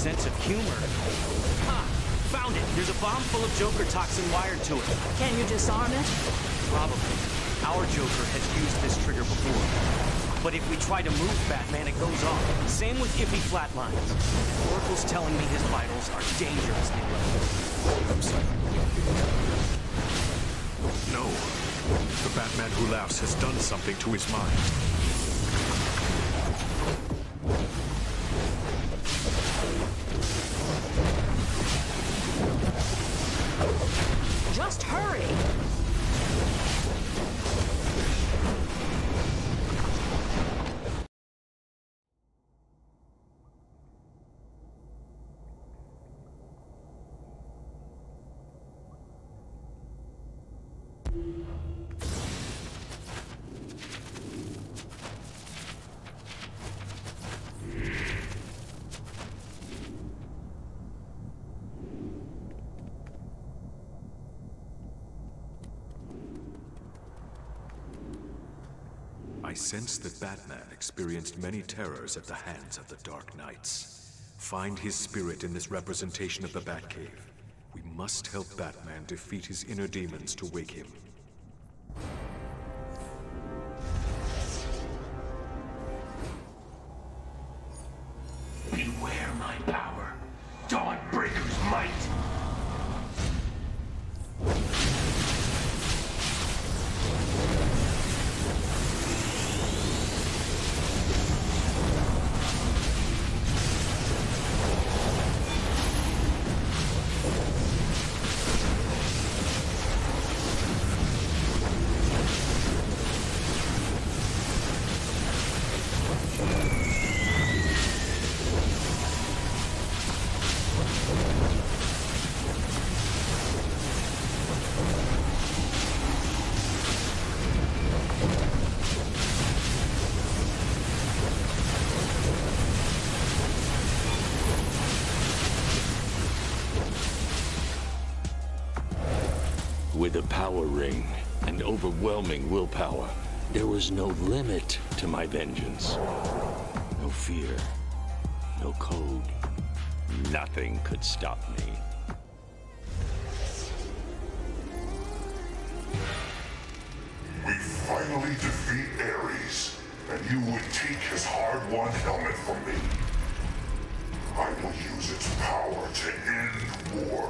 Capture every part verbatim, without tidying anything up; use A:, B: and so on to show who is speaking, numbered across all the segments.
A: sense of humor. Ha! Found it! There's a bomb full of Joker toxin wired to it.
B: Can you disarm it?
A: Probably. Our Joker has used this trigger before. But if we try to move Batman, it goes off. Same with if he flatlines. Oracle's telling me his vitals are dangerously low.
C: I'm sorry. No. The Batman who laughs has done something to his mind.
B: Just hurry!
C: I sense that Batman experienced many terrors at the hands of the Dark Knights. Find his spirit in this representation of the Batcave. We must help Batman defeat his inner demons to wake him.
D: Beware my power, Dawnbreaker's might!
E: With a power ring and overwhelming willpower, there was no limit to my vengeance. No fear, no code. Nothing could stop me.
F: We finally defeat Ares, and you would take his hard-won helmet from me. I will use its power to end war.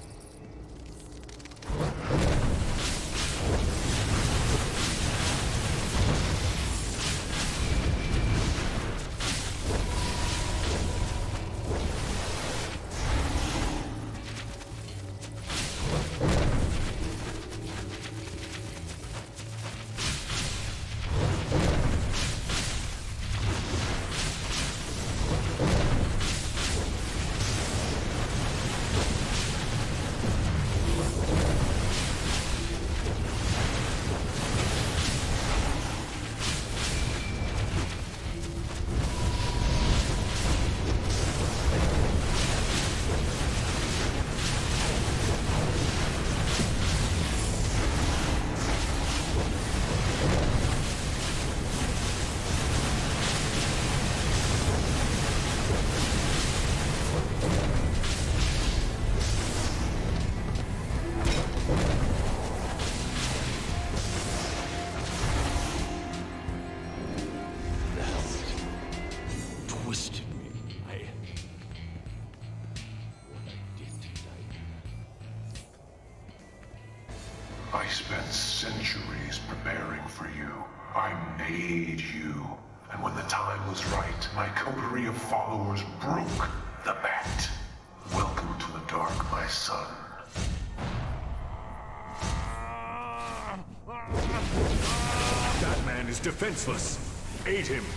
F: I spent centuries preparing for you. I made you. And when the time was right, my coterie of followers broke the bat. Welcome to the dark, my son.
C: Batman is defenseless. Aid him.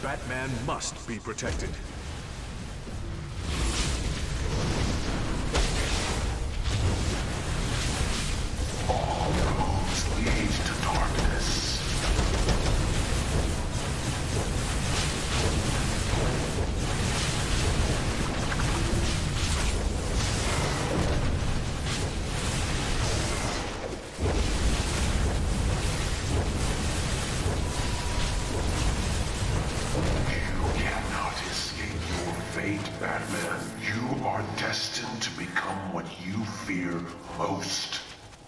C: Batman must be protected.
F: All roads lead to darkness. Batman, you are destined to become what you fear most.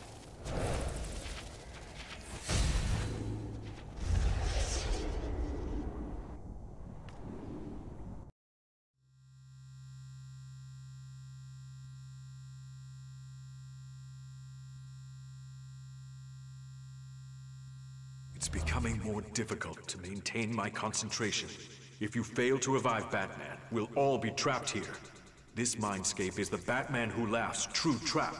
C: It's becoming more difficult to maintain my concentration. If you fail to revive Batman, we'll all be trapped here. This mindscape is the Batman Who Laughs true trap.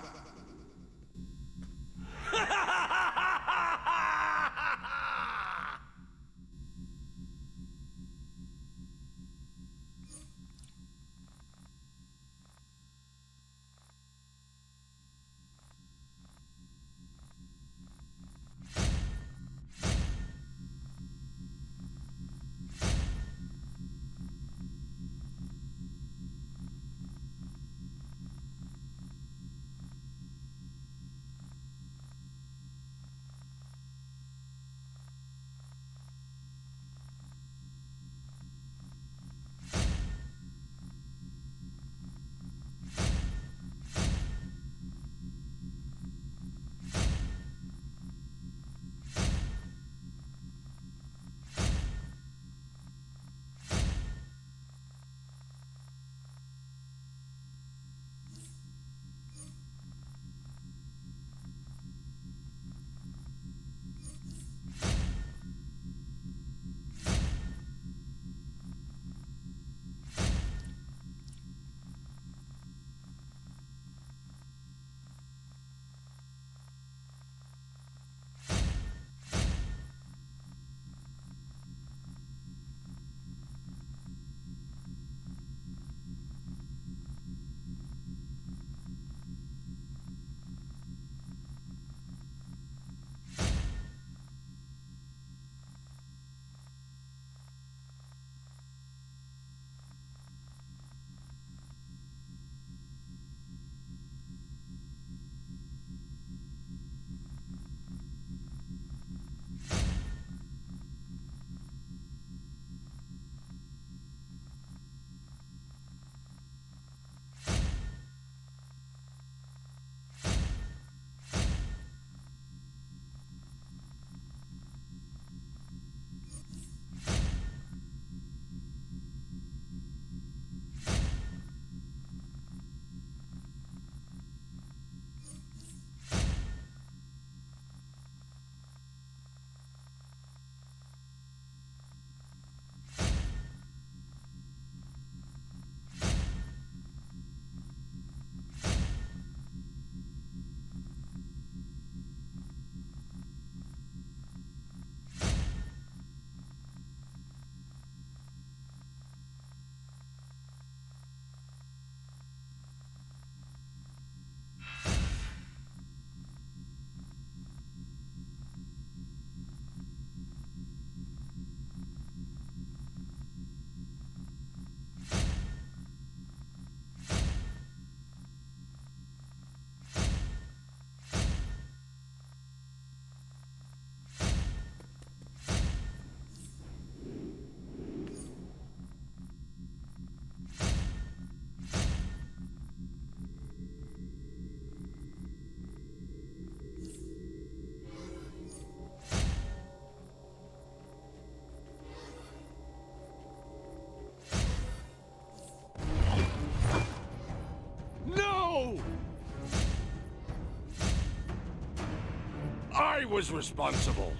E: I was responsible.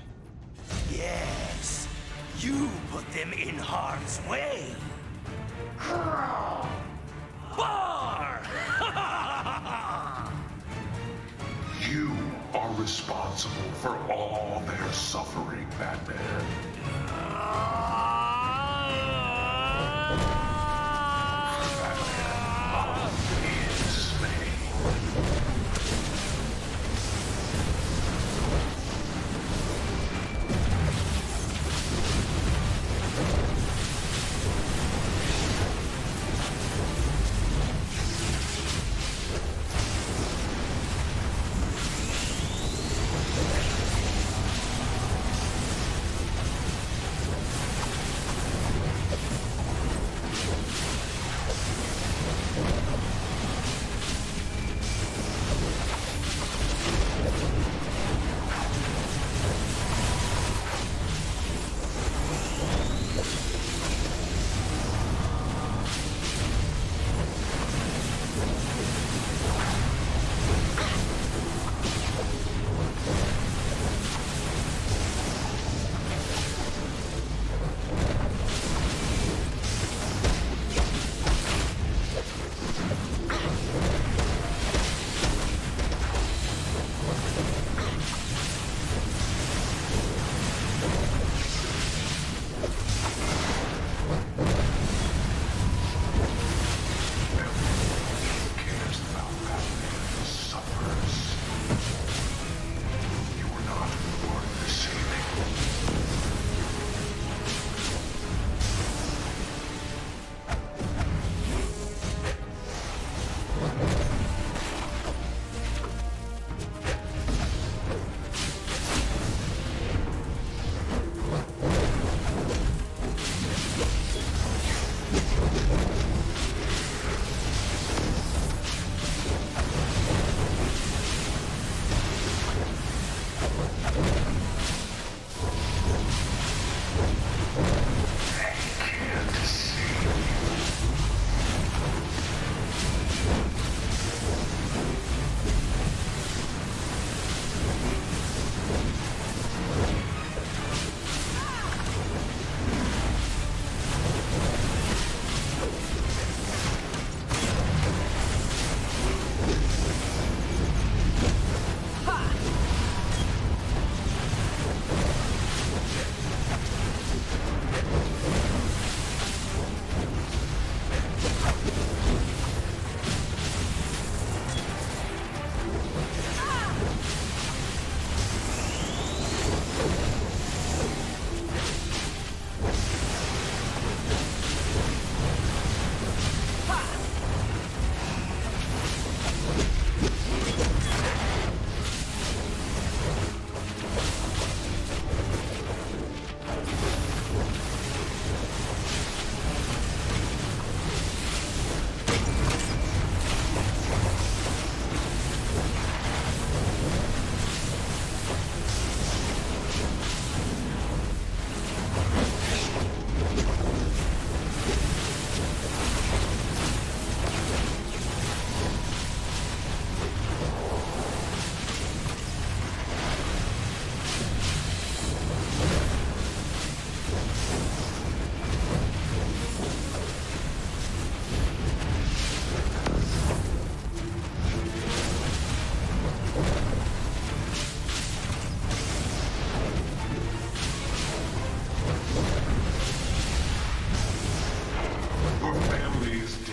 D: Yes, you put them in harm's way. Bar!
F: You are responsible for all their suffering, Batman.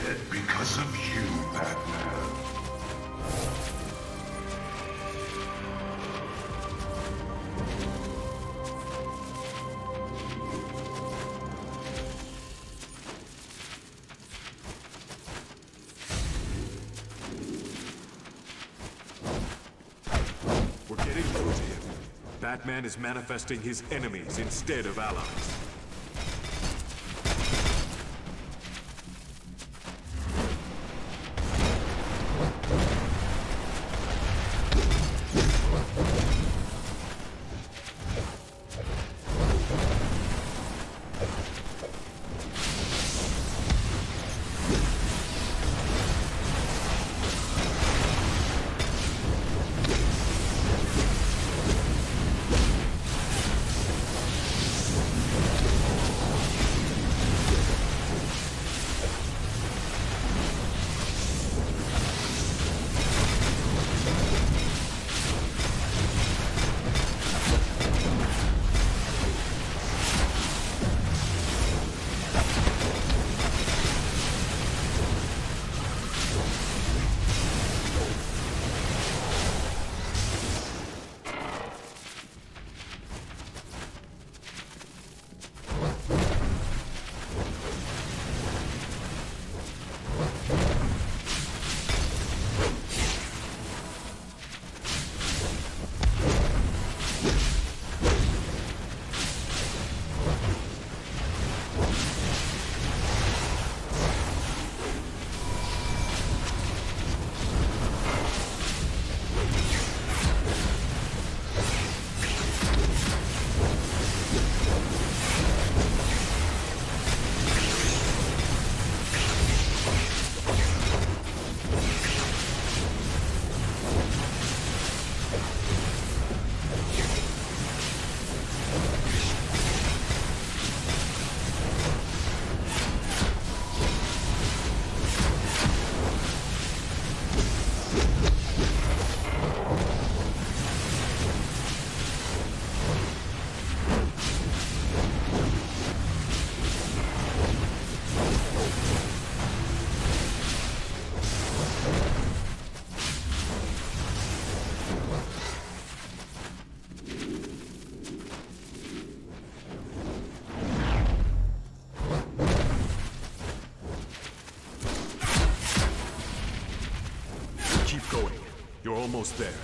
F: dead because of you, Batman.
C: We're getting through to him. Batman is manifesting his enemies instead of allies. You're almost there.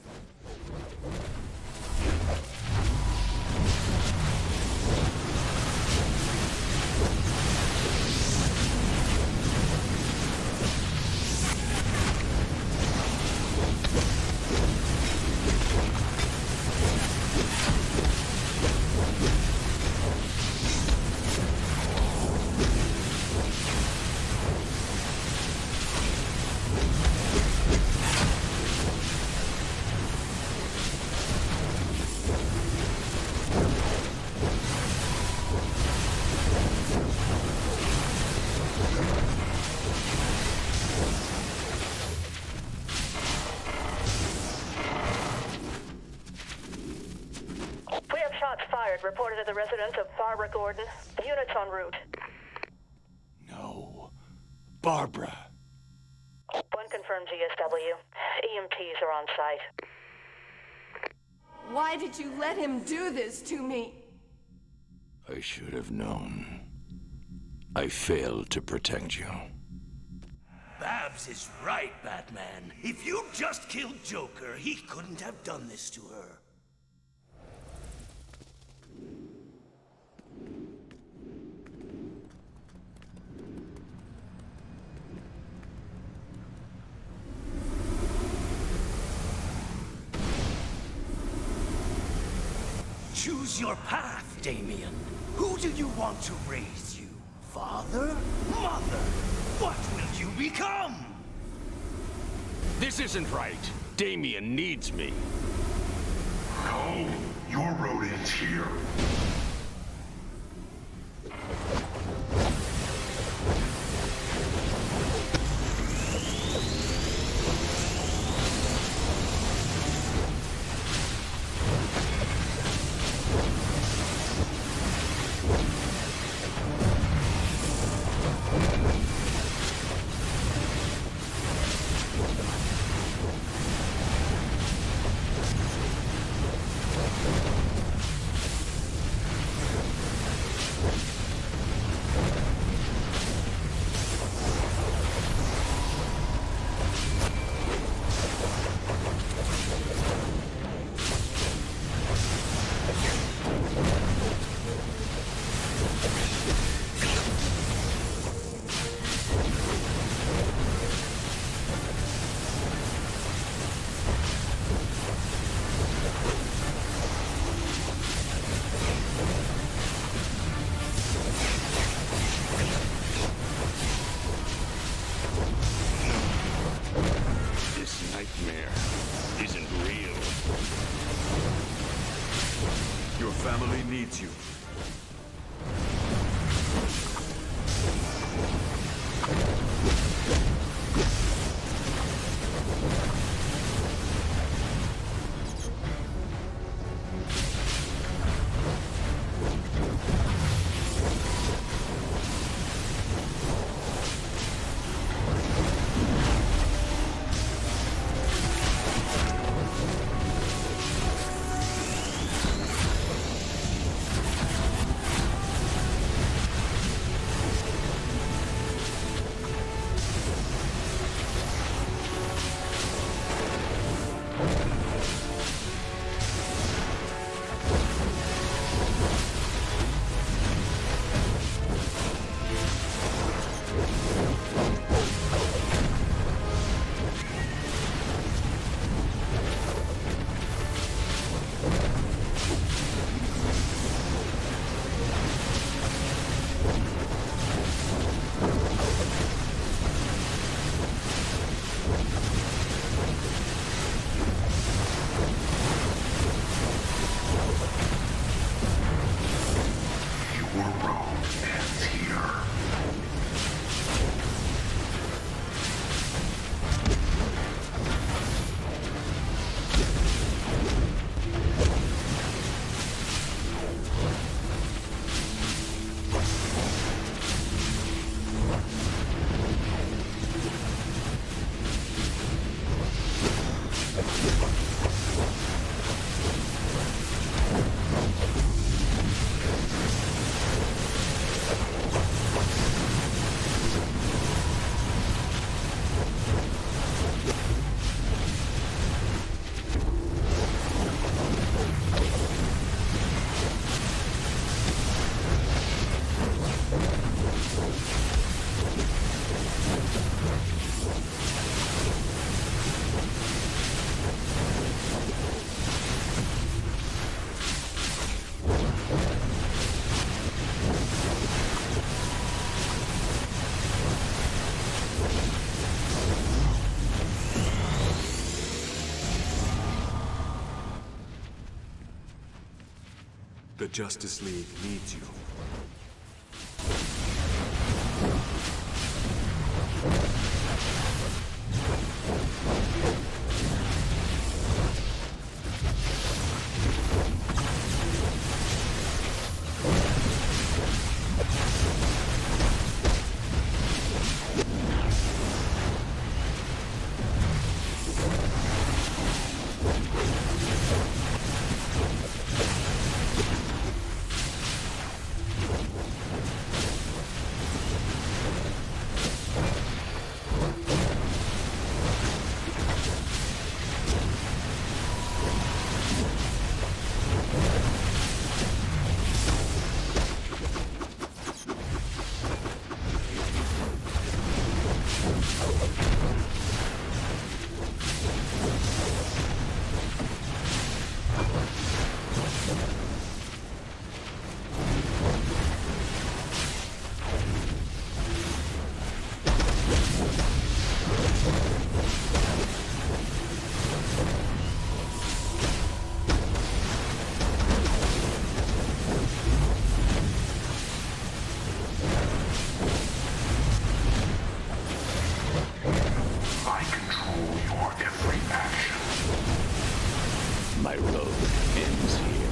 B: Reported at the residence of Barbara Gordon. Units en route.
E: No. Barbara.
B: One confirmed G S W. E M Ts are on site.
G: Why did you let him do this to me?
E: I should have known. I failed to protect you.
D: Babs is right, Batman. If you just killed Joker, he couldn't have done this to her. Choose your path, Damien. Who do you want to raise you? Father? Mother? What will you become?
E: This isn't right. Damien needs me.
F: No, your road ends here.
C: The Justice League needs you.
E: My road ends here.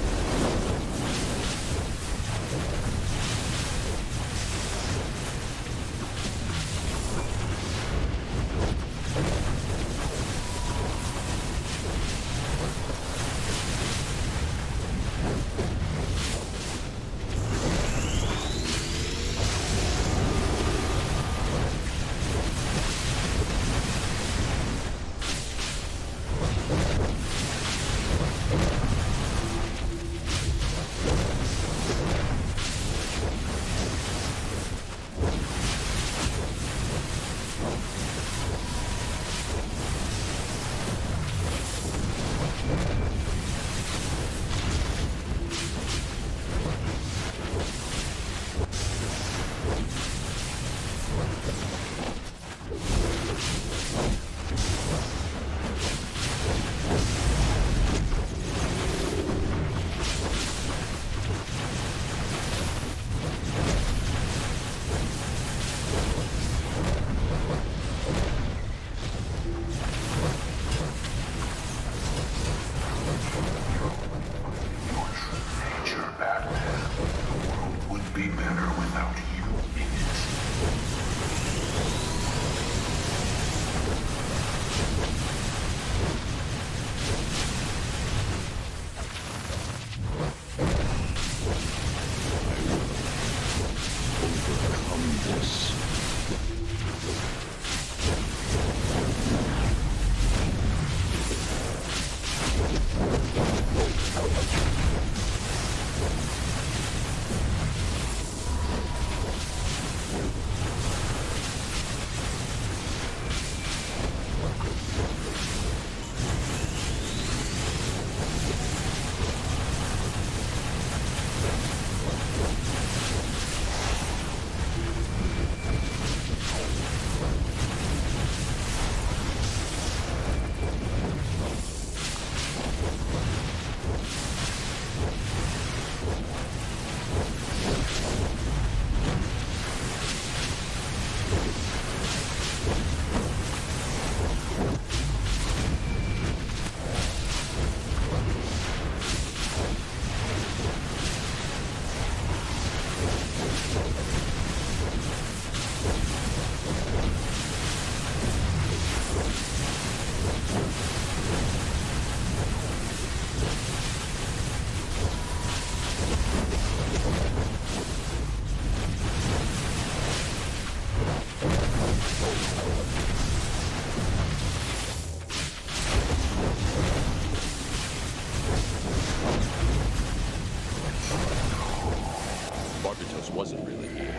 E: Wasn't really here.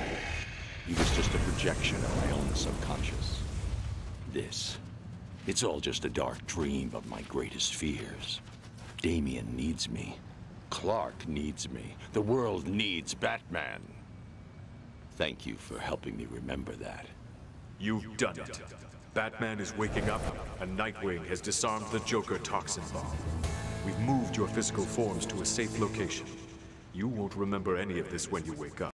E: He was just a projection of my own subconscious. This, it's all just a dark dream of my greatest fears. Damian needs me. Clark needs me. The world needs Batman. Thank you for helping me remember that.
C: You've done it. Batman is waking up, and Nightwing has disarmed the Joker toxin bomb. We've moved your physical forms to a safe location. You won't remember any of this when you wake up.